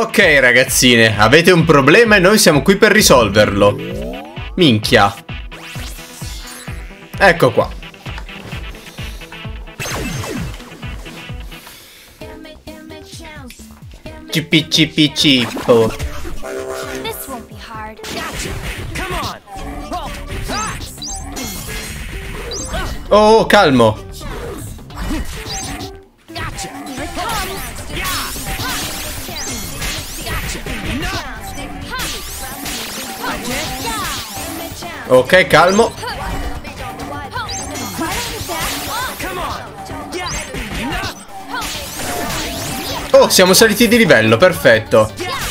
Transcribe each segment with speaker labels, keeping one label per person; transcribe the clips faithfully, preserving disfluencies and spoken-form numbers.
Speaker 1: Ok ragazzine, avete un problema e noi siamo qui per risolverlo. Minchia. Ecco qua. Cipi cipi cippo. Oh, calmo. Ok, calmo. Oh, siamo saliti di livello, perfetto.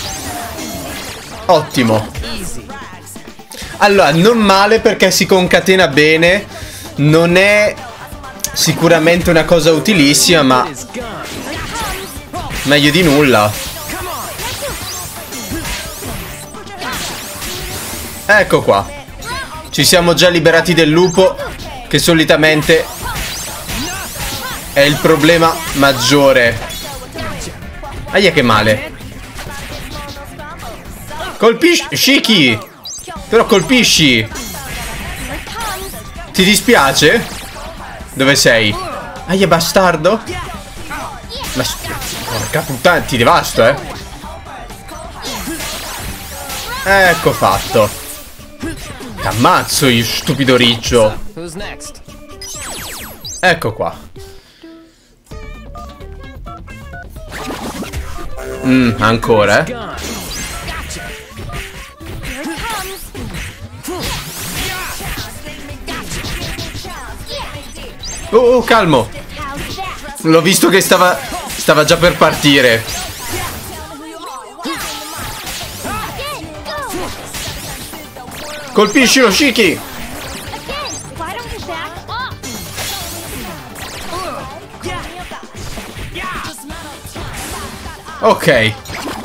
Speaker 1: Ottimo. Allora, non male perché si concatena bene. Non è sicuramente una cosa utilissima, ma meglio di nulla. Ecco qua. Ci siamo già liberati del lupo, che solitamente è il problema maggiore. Aia che male. Colpisci, Shiki. Però colpisci. Ti dispiace? Dove sei? Aia bastardo. Ma porca puttana, ti devasto, eh. Ecco fatto. T'ammazzo, io stupido riccio. Ecco qua. Mmm, ancora, eh. Oh, oh, calmo. L'ho visto che stava Stava già per partire. Colpiscilo, Shiki. Ok.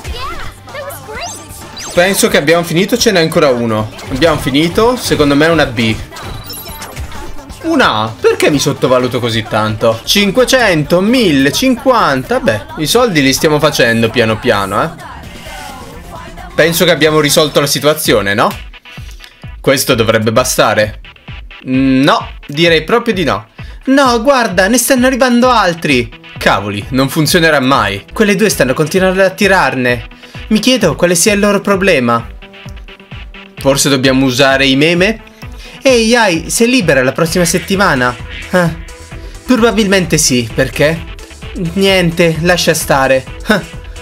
Speaker 1: Penso che abbiamo finito. Ce n'è ancora uno. Abbiamo finito. Secondo me è una B. Una A. Perché mi sottovaluto così tanto? cinquecento, mille, cinquanta. Beh, i soldi li stiamo facendo piano piano, eh. Penso che abbiamo risolto la situazione, no? Questo dovrebbe bastare. No, direi proprio di no. No, guarda, ne stanno arrivando altri. Cavoli, non funzionerà mai. Quelle due stanno continuando a tirarne. Mi chiedo quale sia il loro problema. Forse dobbiamo usare i meme? Ehi, Ai, sei libera la prossima settimana? Ah, probabilmente sì, perché? Niente, lascia stare. Ah.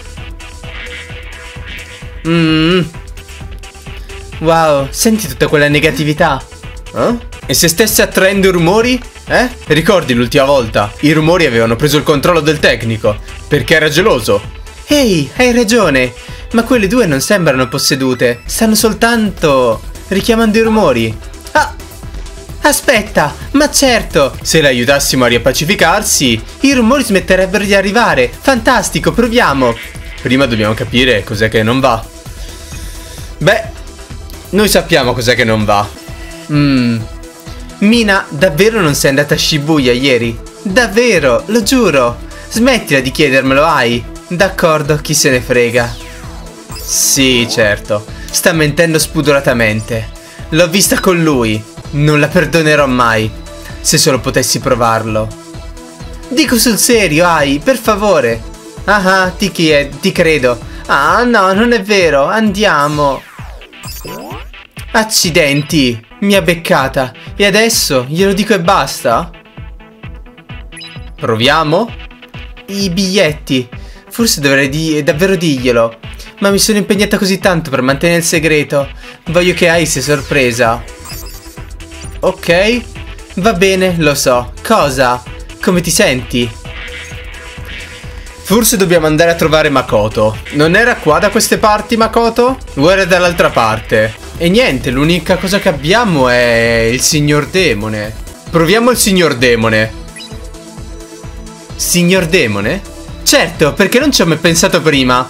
Speaker 1: Mm. Wow, senti tutta quella negatività? Eh? E se stesse attraendo i rumori? Eh? Ricordi l'ultima volta? I rumori avevano preso il controllo del tecnico, perché era geloso. Ehi, hai ragione, ma quelle due non sembrano possedute, stanno soltanto richiamando i rumori. Ah, aspetta, ma certo, se le aiutassimo a riappacificarsi, i rumori smetterebbero di arrivare. Fantastico, proviamo. Prima dobbiamo capire cos'è che non va. Beh, noi sappiamo cos'è che non va. Mmm. Mina, davvero non sei andata a Shibuya ieri? Davvero, lo giuro. Smettila di chiedermelo, Ai. D'accordo, chi se ne frega. Sì, certo. Sta mentendo spudoratamente. L'ho vista con lui. Non la perdonerò mai. Se solo potessi provarlo. Dico sul serio, Ai, per favore. Ah, ah, ti chiedo, ti credo. Ah, no, non è vero. Andiamo. Accidenti. Mi ha beccata. E adesso glielo dico e basta? Proviamo? I biglietti. Forse dovrei di davvero dirglielo. Ma mi sono impegnata così tanto per mantenere il segreto. Voglio che Ai sia sorpresa. Ok. Va bene, lo so. Cosa? Come ti senti? Forse dobbiamo andare a trovare Makoto. Non era qua da queste parti, Makoto? O era dall'altra parte? E niente, l'unica cosa che abbiamo è il signor demone. Proviamo il signor demone. Signor demone? Certo, perché non ci ho mai pensato prima.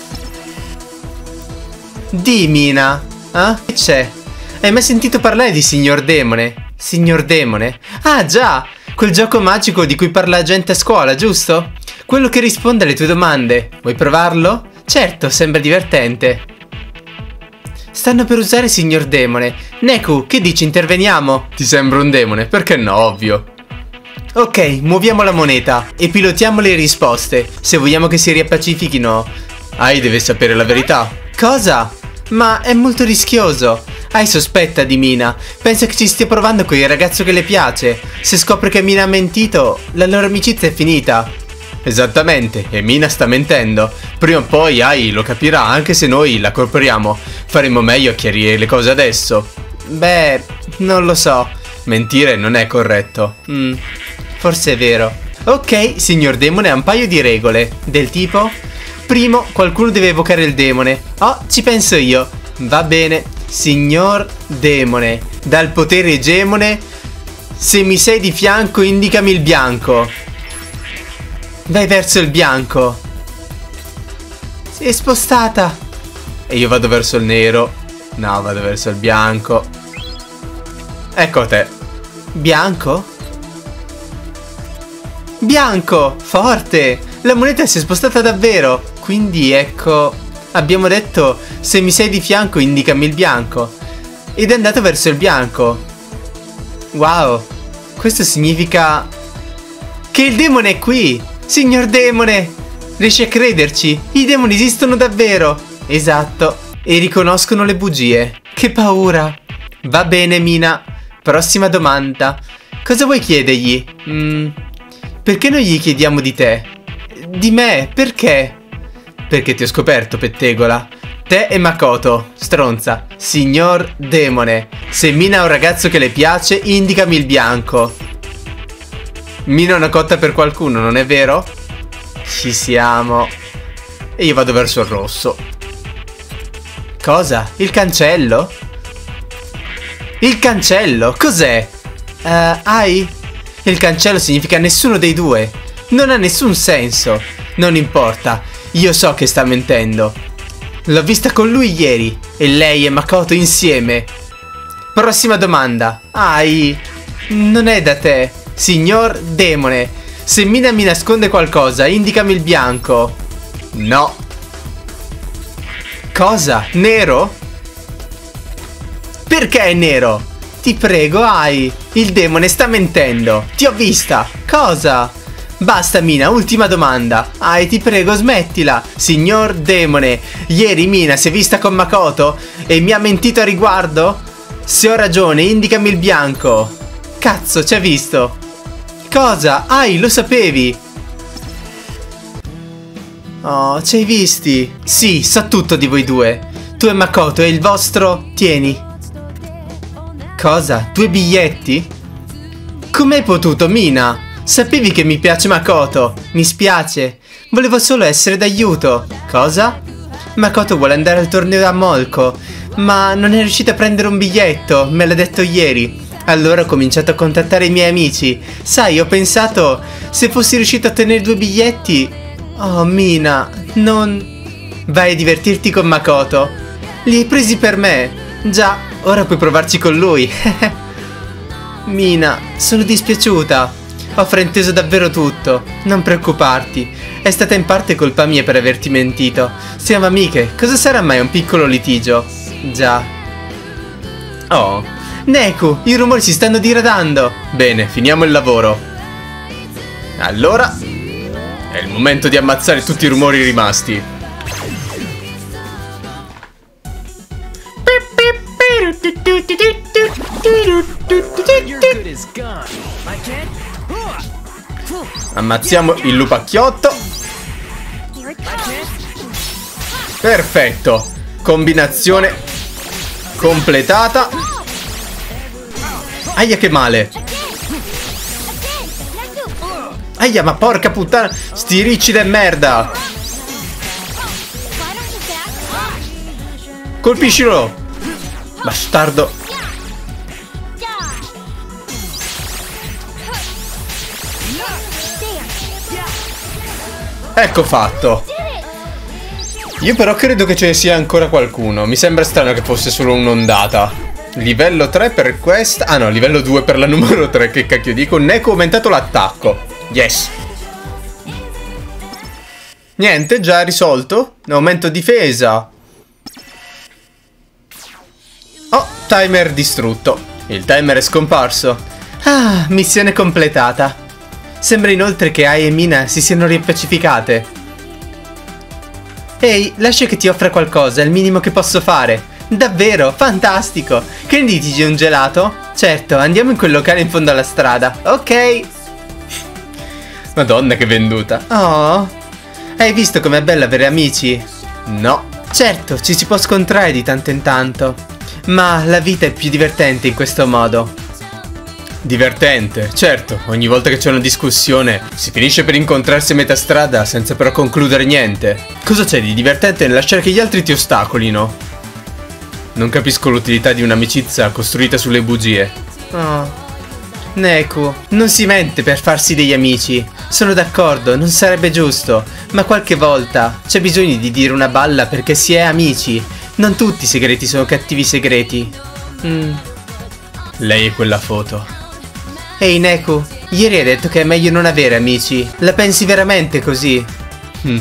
Speaker 1: Di, Mina. Ah, che c'è? Hai mai sentito parlare di signor demone? Signor demone? Ah, già! Quel gioco magico di cui parla la gente a scuola, giusto? Quello che risponde alle tue domande. Vuoi provarlo? Certo, sembra divertente. Stanno per usare signor demone. Neku, che dici, interveniamo? Ti sembra un demone? Perché no, ovvio. Ok, muoviamo la moneta e pilotiamo le risposte, se vogliamo che si riappacifichino. Ai deve sapere la verità. Cosa? Ma è molto rischioso. Ai sospetta di Mina. Pensa che ci stia provando con il ragazzo che le piace. Se scopre che Mina ha mentito, la loro amicizia è finita. Esattamente, e Mina sta mentendo. Prima o poi Ai lo capirà, anche se noi la corporiamo. Faremo meglio a chiarire le cose adesso. Beh, non lo so. Mentire non è corretto. Mm, forse è vero. Ok, signor demone ha un paio di regole. Del tipo? Primo, qualcuno deve evocare il demone. Oh, ci penso io. Va bene. Signor demone, dal potere egemone, se mi sei di fianco indicami il bianco. Vai verso il bianco. Si è spostata. E io vado verso il nero. No, vado verso il bianco. Ecco te. Bianco? Bianco! Forte! La moneta si è spostata davvero. Quindi ecco, abbiamo detto se mi sei di fianco indicami il bianco. Ed è andato verso il bianco. Wow. Questo significa che il demone è qui. Signor demone, riesci a crederci? I demoni esistono davvero. Esatto. E riconoscono le bugie. Che paura. Va bene, Mina. Prossima domanda. Cosa vuoi chiedergli? Mm, perché non gli chiediamo di te? Di me? Perché? Perché ti ho scoperto, pettegola. Te e Makoto, stronza. Signor demone, se Mina ha un ragazzo che le piace, indicami il bianco. Mina è una cotta per qualcuno, non è vero? Ci siamo. E io vado verso il rosso. Cosa? Il cancello? Il cancello? Cos'è? Uh, Ai? Il cancello significa nessuno dei due. Non ha nessun senso. Non importa. Io so che sta mentendo. L'ho vista con lui ieri. E lei e Makoto insieme. Prossima domanda. Ai? Non è da te. Signor demone, se Mina mi nasconde qualcosa, indicami il bianco. No. Cosa? Nero? Perché è nero? Ti prego, Ai. Il demone sta mentendo. Ti ho vista. Cosa? Basta, Mina, ultima domanda. Ai, ti prego, smettila. Signor demone, ieri Mina si è vista con Makoto e mi ha mentito a riguardo? Se ho ragione, indicami il bianco. Cazzo, ci ha visto. Cosa? Ai, lo sapevi? Oh, ci hai visti? Sì, so tutto di voi due. Tu e Makoto e il vostro... Tieni. Cosa? Due biglietti? Com'hai potuto, Mina? Sapevi che mi piace Makoto. Mi spiace. Volevo solo essere d'aiuto. Cosa? Makoto vuole andare al torneo a Molko, ma non è riuscita a prendere un biglietto. Me l'ha detto ieri. Allora ho cominciato a contattare i miei amici. Sai, ho pensato, se fossi riuscito a ottenere due biglietti... Oh, Mina, non... Vai a divertirti con Makoto. Li hai presi per me. Già, ora puoi provarci con lui. Mina, sono dispiaciuta. Ho frainteso davvero tutto. Non preoccuparti. È stata in parte colpa mia per averti mentito. Siamo amiche. Cosa sarà mai un piccolo litigio? Già. Oh... Neku, i rumori si stanno diradando. Bene, finiamo il lavoro. Allora è il momento di ammazzare tutti i rumori rimasti. Ammazziamo il lupacchiotto. Perfetto. Combinazione completata. Aia, che male. Aia, ma porca puttana. Sti ricci de merda. Colpiscilo. Bastardo. Ecco fatto. Io però credo che ce ne sia ancora qualcuno. Mi sembra strano che fosse solo un'ondata. Livello tre per questa. Ah no, livello due per la numero tre. Che cacchio dico? Neku ha aumentato l'attacco. Yes. Niente, già risolto. Aumento difesa. Oh, timer distrutto. Il timer è scomparso. Ah, missione completata. Sembra inoltre che Ai e Mina si siano riappacificate. Ehi, lascia che ti offra qualcosa, è il minimo che posso fare. Davvero, fantastico. Che ne dici di un gelato? Certo, andiamo in quel locale in fondo alla strada. Ok. Madonna che venduta. Oh, hai visto com'è bello avere amici? No. Certo, ci si può scontrare di tanto in tanto, ma la vita è più divertente in questo modo. Divertente, certo, ogni volta che c'è una discussione si finisce per incontrarsi a metà strada senza però concludere niente. Cosa c'è di divertente nel lasciare che gli altri ti ostacolino? Non capisco l'utilità di un'amicizia costruita sulle bugie. Oh, Neku, non si mente per farsi degli amici. Sono d'accordo, non sarebbe giusto, ma qualche volta c'è bisogno di dire una balla perché si è amici. Non tutti i segreti sono cattivi segreti. Mm. Lei è quella foto. Ehi Neku, ieri hai detto che è meglio non avere amici. La pensi veramente così? Mm.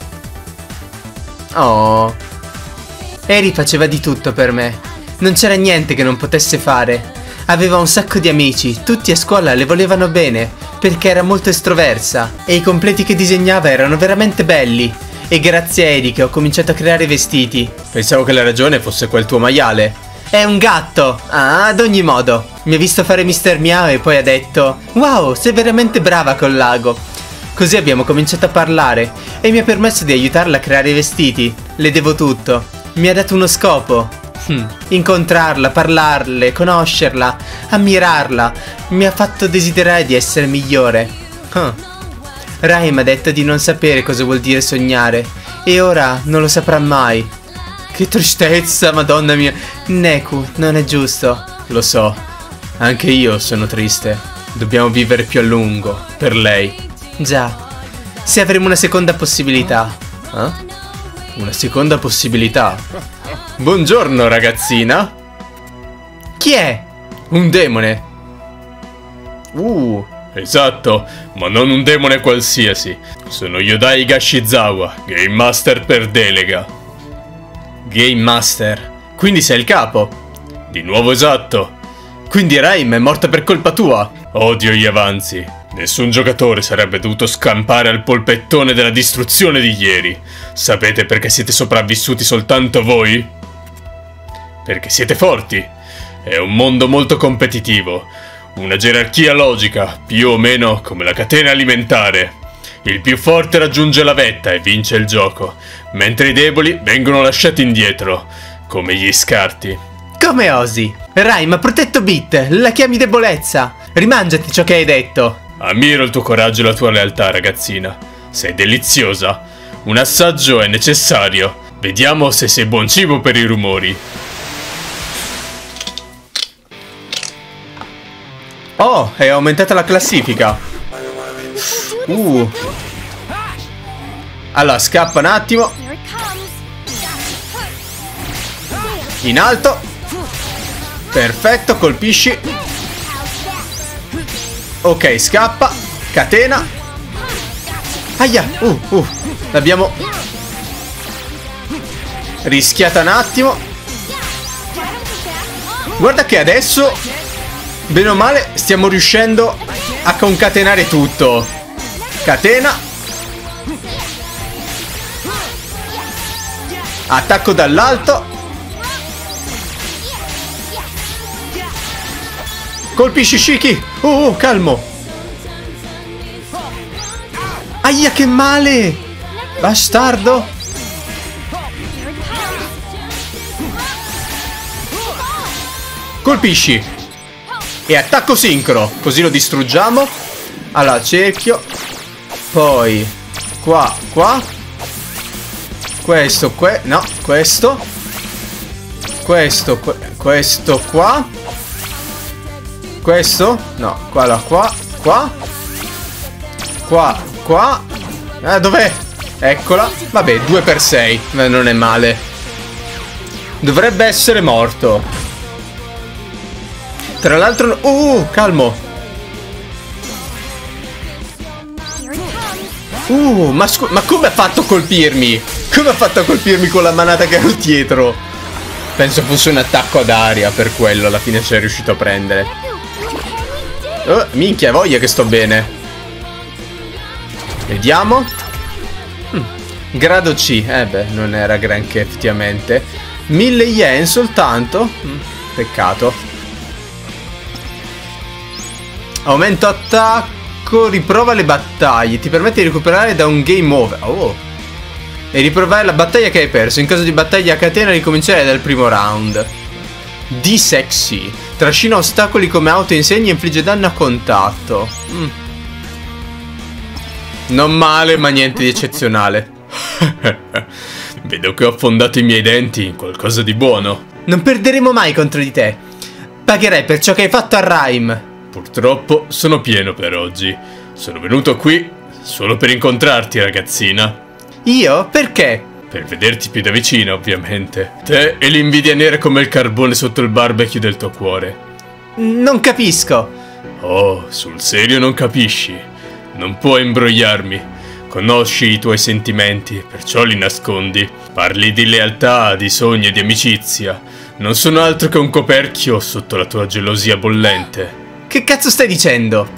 Speaker 1: Oh. Eri faceva di tutto per me. Non c'era niente che non potesse fare. Aveva un sacco di amici, tutti a scuola le volevano bene, perché era molto estroversa. E i completi che disegnava erano veramente belli. E grazie a Eri che ho cominciato a creare vestiti. Pensavo che la ragione fosse quel tuo maiale. È un gatto! Ah, ad ogni modo. Mi ha visto fare mister Miao e poi ha detto: wow, sei veramente brava col lago. Così abbiamo cominciato a parlare e mi ha permesso di aiutarla a creare i vestiti. Le devo tutto. Mi ha dato uno scopo. Hm. Incontrarla, parlarle, conoscerla, ammirarla. Mi ha fatto desiderare di essere migliore. Huh. Rai mi ha detto di non sapere cosa vuol dire sognare e ora non lo saprà mai. Che tristezza, madonna mia. Neku, non è giusto. Lo so, anche io sono triste. Dobbiamo vivere più a lungo, per lei. Già, se avremo una seconda possibilità. Eh? Una seconda possibilità? Buongiorno ragazzina. Chi è? Un demone. Uh, esatto, ma non un demone qualsiasi. Sono Yodai Gashizawa, Game Master per delega. Game Master? Quindi sei il capo? Di nuovo esatto. Quindi Raim è morta per colpa tua? Odio gli avanzi. Nessun giocatore sarebbe dovuto scampare al polpettone della distruzione di ieri. Sapete perché siete sopravvissuti soltanto voi? Perché siete forti. È un mondo molto competitivo. Una gerarchia logica, più o meno come la catena alimentare. Il più forte raggiunge la vetta e vince il gioco, mentre i deboli vengono lasciati indietro, come gli scarti. Come osi? Raim ha protetto Bit, la chiami debolezza. Rimangiati ciò che hai detto. Ammiro il tuo coraggio e la tua lealtà, ragazzina. Sei deliziosa. Un assaggio è necessario. Vediamo se sei buon cibo per i rumori. Oh, è aumentata la classifica. Uh. Allora, scappa un attimo. In alto. Perfetto, colpisci. Ok, scappa. Catena. Aia, uh, uh. L'abbiamo rischiata un attimo. Guarda che adesso, bene o male, stiamo riuscendo a concatenare tutto. Catena. Attacco dall'alto. Colpisci Shiki. Oh, oh, calmo. Aia, che male. Bastardo. Colpisci. E attacco sincro. Così lo distruggiamo. Allora, cerchio. Poi qua, qua. Questo, que no, questo. Questo, que questo qua. Questo? No, qua, là, qua, qua. Qua, qua. Ah, dov'è? Eccola. Vabbè, due per sei. Non è male. Dovrebbe essere morto. Tra l'altro... Uh, calmo. Uh, ma, ma come ha fatto a colpirmi? Come ha fatto a colpirmi con la manata che ero dietro? Penso fosse un attacco ad aria, per quello alla fine sei riuscito a prendere. Oh, minchia, voglia che sto bene. Vediamo. mm. Grado C. Eh beh, non era granché effettivamente. Mille yen soltanto. mm. Peccato. Aumento attacco. Riprova le battaglie. Ti permette di recuperare da un game over. Oh. E riprovare la battaglia che hai perso. In caso di battaglia a catena ricominciare dal primo round. D-Sexy. Trascina ostacoli come auto insegna e infligge danno a contatto. mm. Non male, ma niente di eccezionale.
Speaker 2: Vedo che ho affondato i miei denti in qualcosa di buono.
Speaker 1: Non perderemo mai contro di te. Pagherai per ciò che hai fatto a Rhyme.
Speaker 2: Purtroppo sono pieno per oggi. Sono venuto qui solo per incontrarti, ragazzina.
Speaker 1: Io? Perché?
Speaker 2: Per vederti più da vicino, ovviamente. Te e l'invidia nera come il carbone sotto il barbecue del tuo cuore.
Speaker 1: Non capisco.
Speaker 2: Oh, sul serio non capisci. Non puoi imbrogliarmi. Conosci i tuoi sentimenti, perciò li nascondi. Parli di lealtà, di sogni e di amicizia. Non sono altro che un coperchio sotto la tua gelosia bollente.
Speaker 1: Che cazzo stai dicendo?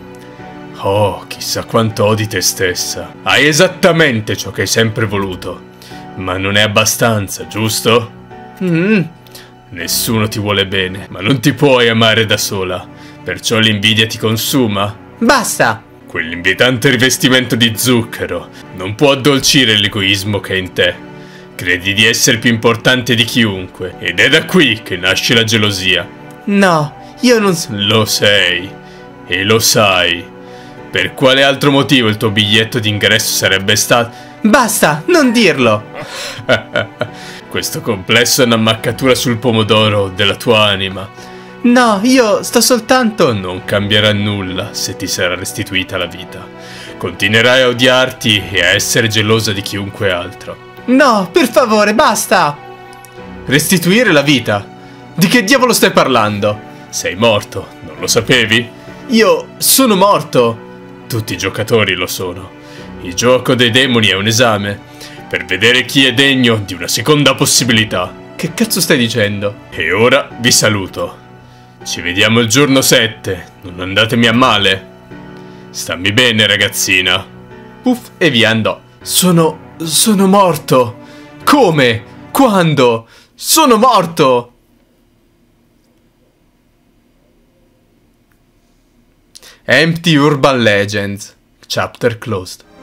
Speaker 2: Oh, chissà quanto odi te stessa. Hai esattamente ciò che hai sempre voluto. Ma non è abbastanza, giusto?
Speaker 1: Mm.
Speaker 2: Nessuno ti vuole bene, ma non ti puoi amare da sola. Perciò l'invidia ti consuma.
Speaker 1: Basta!
Speaker 2: Quell'invietante rivestimento di zucchero non può addolcire l'egoismo che è in te. Credi di essere più importante di chiunque, ed è da qui che nasce la gelosia.
Speaker 1: No. Io non so.
Speaker 2: Lo sei. E lo sai. Per quale altro motivo il tuo biglietto d'ingresso sarebbe stato...
Speaker 1: Basta, non dirlo.
Speaker 2: Questo complesso è un'ammaccatura sul pomodoro della tua anima.
Speaker 1: No, io sto soltanto...
Speaker 2: Non cambierà nulla se ti sarà restituita la vita. Continuerai a odiarti e a essere gelosa di chiunque altro.
Speaker 1: No, per favore, basta. Restituire la vita? Di che diavolo stai parlando?
Speaker 2: Sei morto, non lo sapevi?
Speaker 1: Io sono morto.
Speaker 2: Tutti i giocatori lo sono. Il gioco dei demoni è un esame per vedere chi è degno di una seconda possibilità.
Speaker 1: Che cazzo stai dicendo?
Speaker 2: E ora vi saluto. Ci vediamo il giorno sette. Non andatemi a male. Stammi bene, ragazzina.
Speaker 1: Puff, e via andò. Sono... sono morto. Come? Quando? Sono morto. Empty Urban Legends. Chapter closed.